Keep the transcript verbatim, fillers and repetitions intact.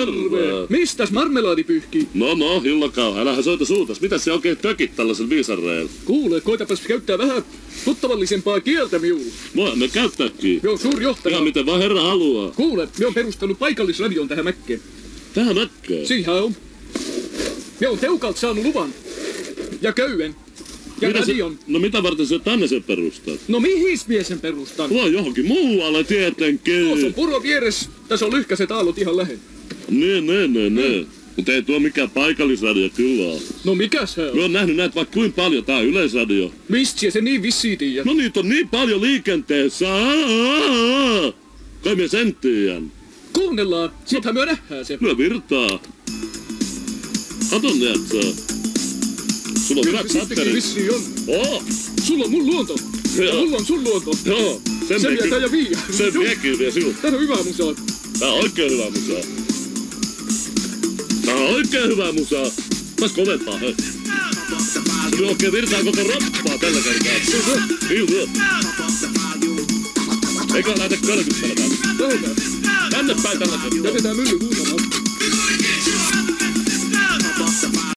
terve! Mistäs marmelaadi pyyhkii? No no, Hillakau, älähän soita suutas. Mitä se oikein tökit tällaisella viisarreella? Kuule, koitapas käyttää vähän tuttavallisempaa kieltä miulu. Voihan me käyttääkin. Joo, suurjohtaja. Ihan miten vaan herra haluaa. Kuule, me on perustanut paikallisradion tähän mäkkeen. Tähän mäkkeen? Siihen on. Me on Teukalta saanut luvan. Ja köyden. Ja Mitä radion. Se, no mitä varten se tänne sen perustaa? No mihin mie sen perustan? Tuo johonkin muualle tietenkin. Tuossa on puro vieres. Tässä on lyhkäiset aallot ihan lähellä. Niin, niin, niin, niin. Mutta ei tuo mikään paikallisradio kyllä ole. No mikäs se on? Me on nähnyt näitä vaikka kuinka paljon. Tää on yleisradio. Mistä se niin vissiin tiiä? No niitä on niin paljon liikenteessä. Aa, kai me sen tiedän. Kuunnellaan. Sittenhän me nähdään se. Kyllä virtaa. Katon näet sä. Sulla on hyvät satterit. Vissiin on. Oo. Sulla on mun luonto. Ja Joo. mulla on sun luonto. Joo. Sen Se vie vietää ja viiä. Sen viekin vie sinut. Tää on hyvä musaa. Tää on oikein hyvä musaa. Tää on oikein hyvä musaa. Taas kovempaa, hei. Sulla oikein virtaa koko roppaa tällä kertaa. Niin hyvä. Eikä lähde kölkyttämään. Lähdetään. Tänne päin tällä kertaa. Jätetään mylly huutamaan.